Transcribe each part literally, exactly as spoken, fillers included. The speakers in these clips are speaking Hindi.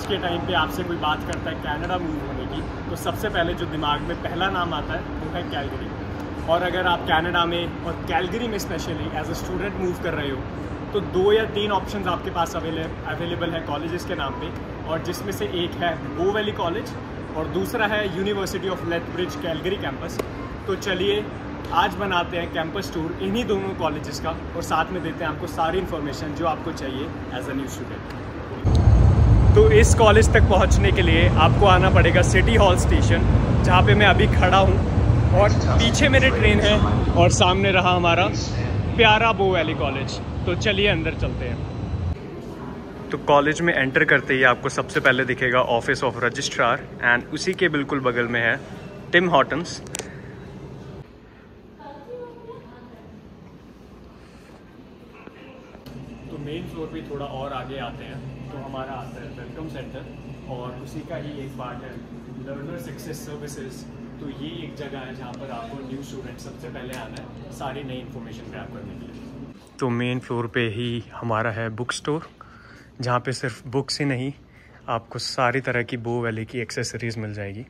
के टाइम पे आपसे कोई बात करता है कनाडा मूव होने की, तो सबसे पहले जो दिमाग में पहला नाम आता है वो है कैलगरी। और अगर आप कनाडा में और कैलगरी में specially as a student move कर रहे हो तो दो या तीन ऑप्शंस आपके पास अवेलेबल है कॉलेजेस के नाम पे, और जिसमें से एक है बो वैली कॉलेज और दूसरा है university of Lethbridge Calgary campus. तो चलिए आज बनाते हैं कैंपस टूर इन्हीं दोनों कॉलेजेस का, और साथ में देते हैं आपको सारी इन्फॉर्मेशन जो आपको चाहिए एज अ न्यू स्टूडेंट। तो इस कॉलेज तक पहुंचने के लिए आपको आना पड़ेगा सिटी हॉल स्टेशन, जहां पे मैं अभी खड़ा हूं, और पीछे मेरे ट्रेन है और सामने रहा हमारा प्यारा बो वैली कॉलेज। तो चलिए अंदर चलते हैं। तो कॉलेज में एंटर करते ही आपको सबसे पहले दिखेगा ऑफिस ऑफ रजिस्ट्रार, एंड उसी के बिल्कुल बगल में है टिम हॉर्टन्स। तो मेन फ्लोर पे थोड़ा और आगे आते हैं तो हमारा आता है वेलकम सेंटर, और उसी का ही एक पार्ट है लर्नर सक्सेस सर्विसेज। तो ये एक जगह है जहाँ पर आपको न्यू स्टूडेंट सबसे पहले आना है सारी नई इन्फॉर्मेशन ग्रैब करने के लिए। तो मेन फ्लोर पे ही हमारा है बुक स्टोर, जहाँ पे सिर्फ बुक्स ही नहीं आपको सारी तरह की बो वैली की एक्सेसरीज मिल जाएगी।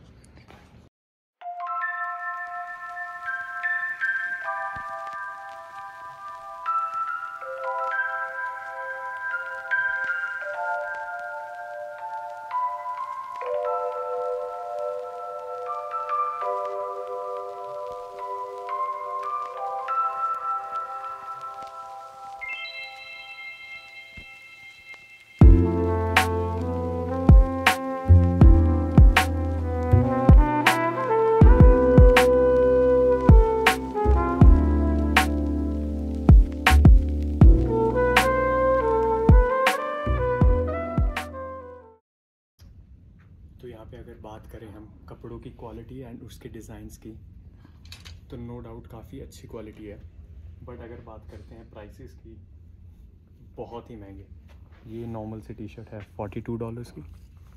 तो यहाँ पे अगर बात करें हम कपड़ों की क्वालिटी एंड उसके डिज़ाइंस की, तो नो डाउट काफ़ी अच्छी क्वालिटी है। बट अगर बात करते हैं प्राइसेस की, बहुत ही महंगे। ये नॉर्मल सी टी शर्ट है फोर्टी टू डॉलर्स की।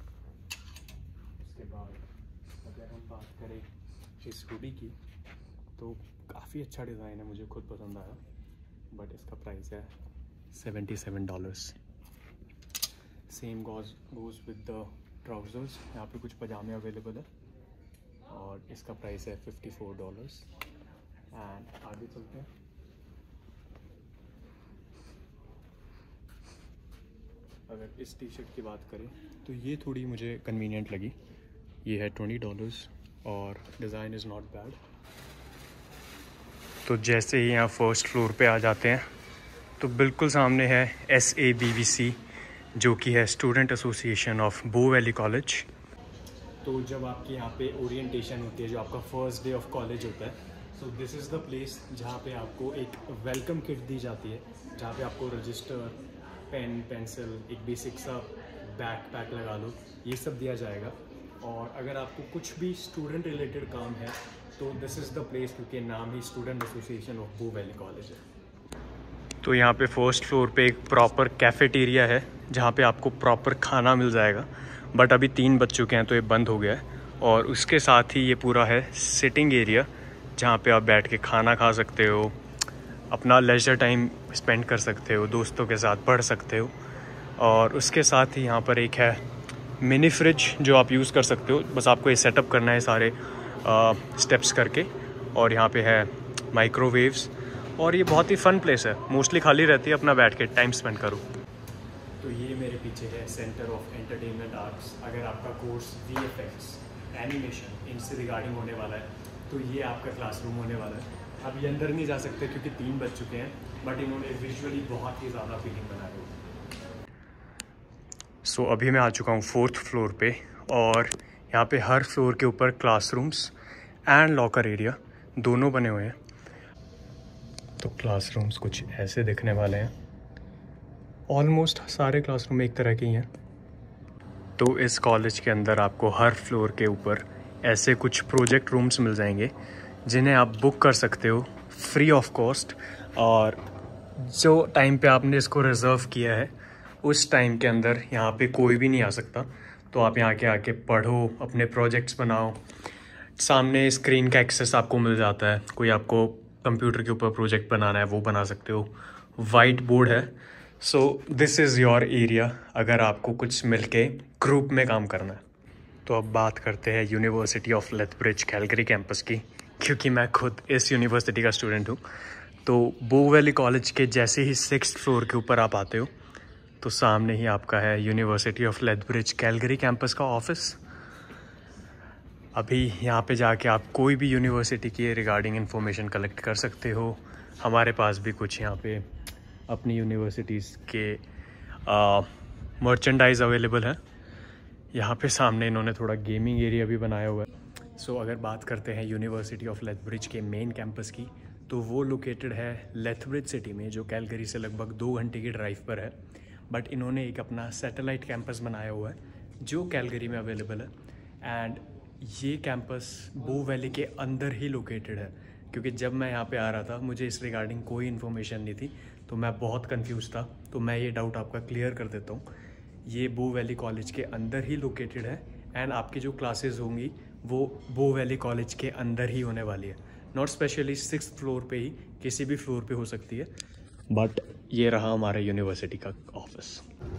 उसके बाद अगर हम बात करें इस हुडी की, तो काफ़ी अच्छा डिज़ाइन है, मुझे खुद पसंद आया, बट इसका प्राइस है seventy seven dollars. Same goes goes with the trousers. यहाँ पे कुछ पजामे अवेलेबल है और इसका प्राइस है फिफ्टी फोर डॉलर्स। एंड आगे चलते हैं। अगर इस टी शर्ट की बात करें तो ये थोड़ी मुझे कन्वीनियंट लगी। ये है ट्वेंटी डॉलर्स और डिज़ाइन इज़ नॉट बैड। तो जैसे ही यहाँ फर्स्ट फ्लोर पे आ जाते हैं तो बिल्कुल सामने है S A B V C, जो कि है student association of Bow Valley College. तो जब आपके यहाँ पे ओरिएंटेशन होती है, जो आपका फर्स्ट डे ऑफ कॉलेज होता है, so this is the place जहाँ पे आपको एक वेलकम किट दी जाती है, जहाँ पे आपको रजिस्टर, पेन, पेंसिल, एक बेसिक सा बैक पैक लगा लो, ये सब दिया जाएगा। और अगर आपको कुछ भी स्टूडेंट रिलेटेड काम है तो दिस इज़ द प्लेस, क्योंकि नाम ही student association of Bow Valley College है। तो यहाँ पे फर्स्ट फ्लोर पे एक प्रॉपर कैफेटेरिया है, जहाँ पे आपको प्रॉपर खाना मिल जाएगा। बट अभी तीन बज चुके हैं तो ये बंद हो गया है। और उसके साथ ही ये पूरा है सिटिंग एरिया, जहाँ पे आप बैठ के खाना खा सकते हो, अपना लेजर टाइम स्पेंड कर सकते हो, दोस्तों के साथ पढ़ सकते हो। और उसके साथ ही यहाँ पर एक है मिनी फ्रिज जो आप यूज़ कर सकते हो। बस आपको ये सेटअप करना है सारे स्टेप्स करके। और यहाँ पे है माइक्रोवेव्स, और ये बहुत ही फ़न प्लेस है, मोस्टली खाली रहती है, अपना बैठ के टाइम स्पेंड करो। तो ये मेरे पीछे है सेंटर ऑफ एंटरटेनमेंट आर्ट्स। अगर आपका course V F X, animation, इनसे रिगार्डिंग होने वाला है तो ये आपका क्लासरूम होने वाला है। अब ये अंदर नहीं जा सकते क्योंकि तीन बज चुके हैं, बट इन्होंने विजुअली बहुत ही ज़्यादा फीलिंग बनाई है। सो अभी मैं आ चुका हूँ फोर्थ फ्लोर पे, और यहाँ पे हर फ्लोर के ऊपर क्लासरूम्स एंड लॉकर एरिया दोनों बने हुए हैं। तो क्लासरूम्स कुछ ऐसे दिखने वाले हैं। ऑलमोस्ट सारे क्लासरूम एक तरह के ही हैं। तो इस कॉलेज के अंदर आपको हर फ्लोर के ऊपर ऐसे कुछ प्रोजेक्ट रूम्स मिल जाएंगे, जिन्हें आप बुक कर सकते हो फ्री ऑफ कॉस्ट। और जो टाइम पे आपने इसको रिज़र्व किया है उस टाइम के अंदर यहाँ पे कोई भी नहीं आ सकता। तो आप यहाँ के आके पढ़ो, अपने प्रोजेक्ट्स बनाओ। सामने स्क्रीन का एक्सेस आपको मिल जाता है, कोई आपको कंप्यूटर के ऊपर प्रोजेक्ट बनाना है वो बना सकते हो। वाइट बोर्ड है, so this is your area अगर आपको कुछ मिलके ग्रुप में काम करना है। तो अब बात करते हैं university of Lethbridge Calgary campus की, क्योंकि मैं खुद इस यूनिवर्सिटी का स्टूडेंट हूँ। तो बो वैली कॉलेज के जैसे ही सिक्स्थ फ्लोर के ऊपर आप आते हो तो सामने ही आपका है university of Lethbridge Calgary campus का ऑफिस। अभी यहाँ पे जाके आप कोई भी यूनिवर्सिटी की रिगार्डिंग इन्फॉर्मेशन कलेक्ट कर सकते हो। हमारे पास भी कुछ यहाँ पे अपनी यूनिवर्सिटीज़ के मर्चेंडाइज अवेलेबल है। यहाँ पे सामने इन्होंने थोड़ा गेमिंग एरिया भी बनाया हुआ है। सो so, अगर बात करते हैं यूनिवर्सिटी ऑफ लेथब्रिज के मेन कैंपस की, तो वो लोकेटेड है लेथब्रिज सिटी में, जो कैलगरी से लगभग दो घंटे की ड्राइव पर है। बट इन्होंने एक अपना सैटेलाइट कैंपस बनाया हुआ है जो कैलगरी में अवेलेबल है। एंड ये कैंपस बो वैली के अंदर ही लोकेटेड है, क्योंकि जब मैं यहाँ पे आ रहा था मुझे इस रिगार्डिंग कोई इन्फॉर्मेशन नहीं थी, तो मैं बहुत कंफ्यूज था। तो मैं ये डाउट आपका क्लियर कर देता हूँ। ये बो वैली कॉलेज के अंदर ही लोकेटेड है एंड आपकी जो क्लासेस होंगी वो बो वैली कॉलेज के अंदर ही होने वाली है। नॉट स्पेशली सिक्स्थ फ्लोर पे ही, किसी भी फ्लोर पे हो सकती है। बट ये रहा हमारे यूनिवर्सिटी का ऑफिस।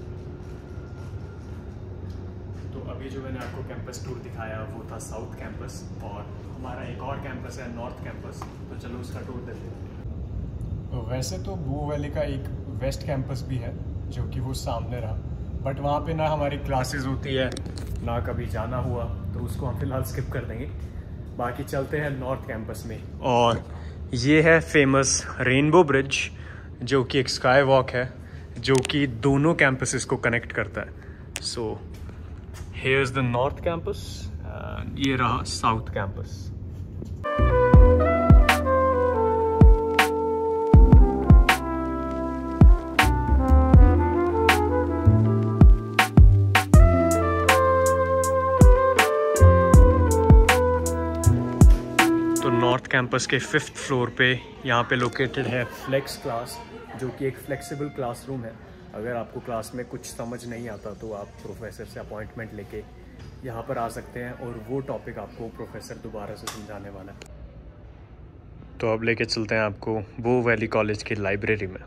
तो अभी जो मैंने आपको कैंपस टूर दिखाया वो था साउथ कैंपस, और हमारा एक और कैंपस है नॉर्थ कैंपस। तो चलो उसका टूर देते हैं। वैसे तो बो वैली का एक वेस्ट कैंपस भी है जो कि वो सामने रहा, बट वहाँ पे ना हमारी क्लासेस होती है ना कभी जाना हुआ, तो उसको हम फिलहाल स्किप कर देंगे। बाकी चलते हैं नॉर्थ कैंपस में, और ये है फेमस रेनबो ब्रिज, जो कि एक स्काई वॉक है जो कि दोनों कैंपसेस को कनेक्ट करता है। So here is the north campus and ये रहा साउथ कैंपस। नॉर्थ कैंपस के फिफ्थ फ्लोर पे यहाँ पे लोकेटेड है फ्लेक्स क्लास, जो कि एक फ्लेक्सिबल क्लासरूम है। अगर आपको क्लास में कुछ समझ नहीं आता तो आप प्रोफेसर से अपॉइंटमेंट लेके यहाँ पर आ सकते हैं, और वो टॉपिक आपको प्रोफेसर दोबारा से समझाने वाला है। तो अब लेके चलते हैं आपको बो वैली कॉलेज की लाइब्रेरी में।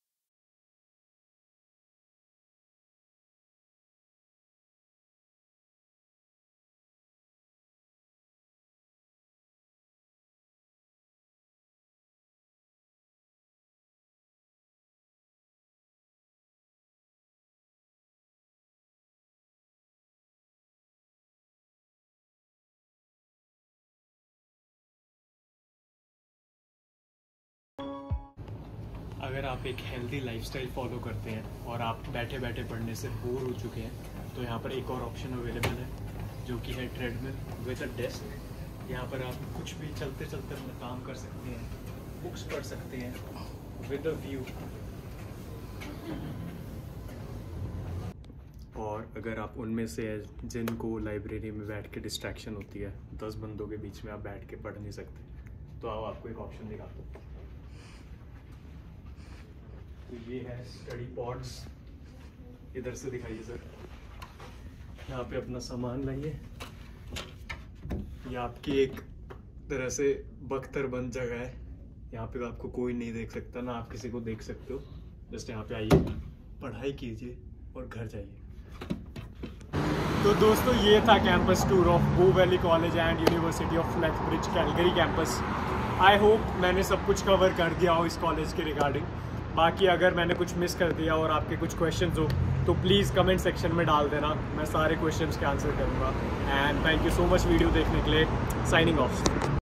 अगर आप एक हेल्दी लाइफस्टाइल फॉलो करते हैं और आप बैठे बैठे पढ़ने से बोर हो चुके हैं, तो यहाँ पर एक और ऑप्शन अवेलेबल है जो कि है ट्रेडमिल विद अ डेस्क। यहाँ पर आप कुछ भी चलते चलते अपना काम कर सकते हैं, बुक्स पढ़ सकते हैं विद अ व्यू। और अगर आप उनमें से जिनको लाइब्रेरी में बैठ के डिस्ट्रैक्शन होती है, दस बंदों के बीच में आप बैठ के पढ़ नहीं सकते, तो आप आपको एक ऑप्शन दिखाता हूँ। तो ये है स्टडी पॉड्स, इधर से दिखाइए सर। यहाँ पे अपना सामान लाइए। ये आपकी एक तरह से बख्तर बंद जगह है, यहाँ पे आपको कोई नहीं देख सकता, ना आप किसी को देख सकते हो। जस्ट यहाँ पे आइए, पढ़ाई कीजिए और घर जाइए। तो दोस्तों ये था campus tour of Bow Valley College and university of Lethbridge Calgary campus. I hope मैंने सब कुछ कवर कर दिया हो इस कॉलेज के रिगार्डिंग। बाकी अगर मैंने कुछ मिस कर दिया और आपके कुछ क्वेश्चंस हो तो प्लीज़ कमेंट सेक्शन में डाल देना, मैं सारे क्वेश्चंस के आंसर करूँगा। And thank you so much video देखने के लिए। Signing of.